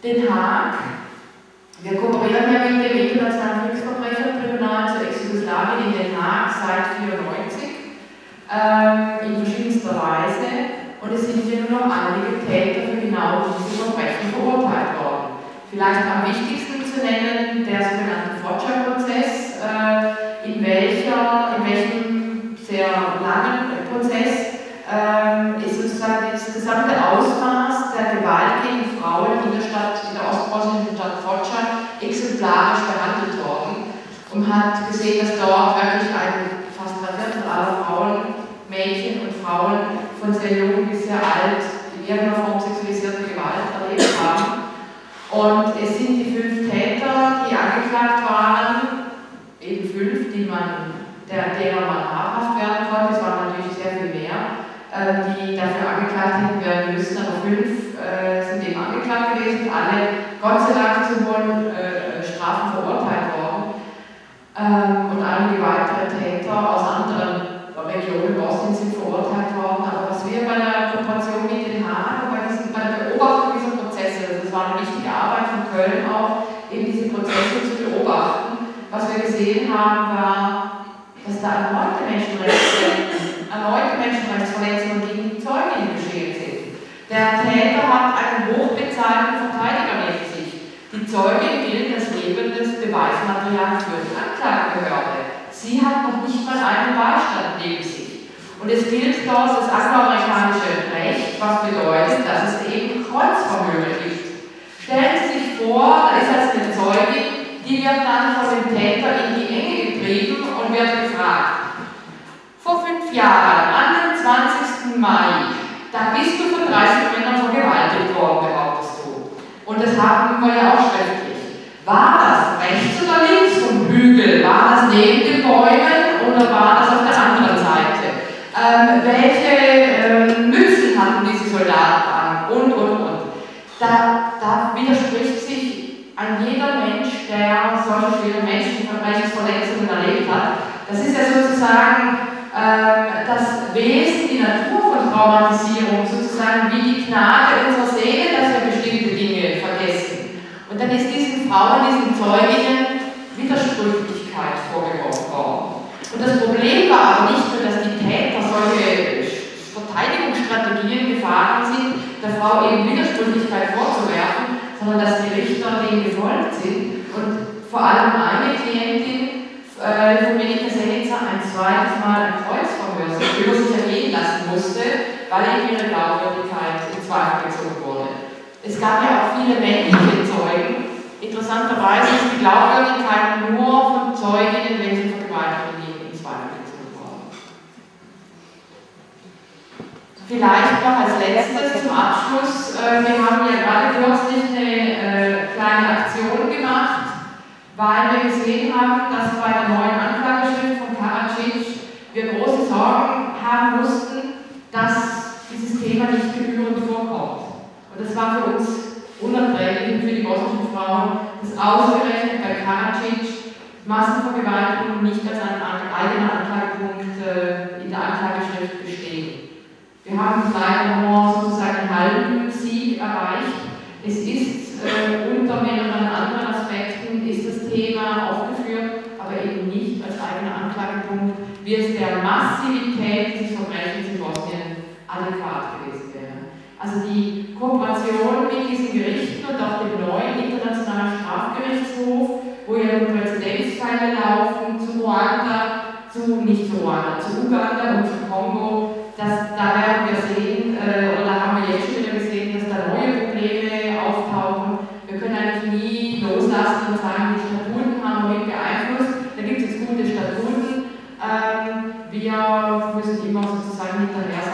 Den Haag. Wir kooperieren ja mit dem Internationalen Kriegsverbrechertribunal zur Ex-Jugoslawien in Den Haag seit 1994 in verschiedenster Weise, und es sind ja nur noch einige Täter für genau diese Verbrechen verurteilt worden. Vielleicht am wichtigsten zu nennen der sogenannte Foggia-Prozess, in welchem sehr langen Prozess ist sozusagen das gesamte Ausmaß der Gewalt gegen Frauen in der ostbosnischen Stadt Foggia exemplarisch behandelt worden, und hat gesehen, dass dort wirklich fast 3/4 aller Frauen, Mädchen und Frauen von sehr jung bis sehr alt in irgendeiner Form sexualisierte Gewalt erlebt haben. Und es sind die 5 Täter, die angeklagt waren, eben 5, derer man habhaft werden konnte. Es waren natürlich sehr viel mehr, die dafür angeklagt hätten werden müssen, aber 5 sind eben angeklagt gewesen, alle Gott sei Dank zu hohen Strafen verurteilt worden, und einige weitere Täter aus anderen Regionen Bosniens sind verurteilt worden. Aber was wir bei der Kooperation mit Den Haag und bei der Beobachtung dieser Prozesse, das war eine wichtige Arbeit von Köln auch, eben diese Prozesse zu beobachten, was wir gesehen haben, war, dass da erneute Menschenrechtsverletzungen gegen die Zeuginnen geschehen sind. Der Täter hat einen hochbezahlten Verteidiger neben sich. Die Zeugin gilt als lebendes Beweismaterial für die Anklagebehörde. Sie hat noch nicht mal einen Beistand neben sich. Und es gilt dort das angloamerikanische Recht, was bedeutet, dass es eben Kreuzverhöre gibt. Stellen Sie sich vor, da ist also eine Zeugin, die wird dann von dem Täter in die Enge getrieben und wird gefragt: Vor 5 Jahren, an dem 20. Mai, da bist du von 30 Männern vergewaltigt worden, behauptest du. Und das haben wir ja auch schriftlich. War das rechts oder links vom Hügel? War das neben den Bäumen oder war das auf der anderen Seite? Welche Mützen hatten diese Soldaten an? Und. Da widerspricht sich ein jeder Mensch, der solche schweren Menschenrechtsverletzungen erlebt hat. Das ist ja sozusagen das Wesen, die Natur von Traumatisierung, sozusagen wie die Gnade unserer Seele, dass wir bestimmte Dinge vergessen. Und dann ist diesen Frauen, diesen Zeuginnen Widersprüchlichkeit vorgeworfen worden. Und das Problem war aber nicht nur, dass die Täter solche Verteidigungsstrategien gefahren sind, der Frau eben Widersprüchlichkeit vorzuwerfen, sondern dass die Richter denen gefolgt sind. Und vor allem eine Klientin von Monika Senica ein zweites Mal ein Kreuzverhör über sich ergehen lassen musste, weil eben ihre Glaubwürdigkeit in Zweifel gezogen wurde. Es gab ja auch viele männliche Zeugen. Interessanterweise ist die Glaubwürdigkeit nur von Zeuginnen, wenn sie Vergewaltigungen in Zweifel gezogen wurden. Vielleicht noch als letztes zum Abschluss. Wir haben ja gerade kürzlich eine kleine Aktion gemacht, weil wir gesehen haben, dass bei der neuen Anklageschrift von Karadzic wir große Sorgen haben mussten, dass dieses Thema nicht gebührend vorkommt. Und das war für uns unerträglich und für die bosnischen Frauen, dass ausgerechnet bei Karadzic Massenvergewaltigung nicht als ein eigener Anklagepunkt in der Anklageschrift besteht. Wir haben leider nur sozusagen einen halben Sieg erreicht. Es ist unter mehreren anderen Aspekten ist das Thema aufgeführt, aber eben nicht als eigener Anklagepunkt, wie es der Massivität des Verbrechens in Bosnien adäquat gewesen wäre. Also die Kooperation mit diesen Gerichten und auch dem neuen Internationalen Strafgerichtshof, wo ja nun Präzedenzfälle laufen, zu Ruanda, nicht zu Ruanda, zu Uganda und zu Kongo, da werden wir sehen, oder da haben wir jetzt schon wieder gesehen, dass da neue Probleme auftauchen. Wir können eigentlich nie loslassen und sagen, die Statuten haben wir mit beeinflusst, da gibt es jetzt gute Statuten. Wir müssen immer sozusagen hinterher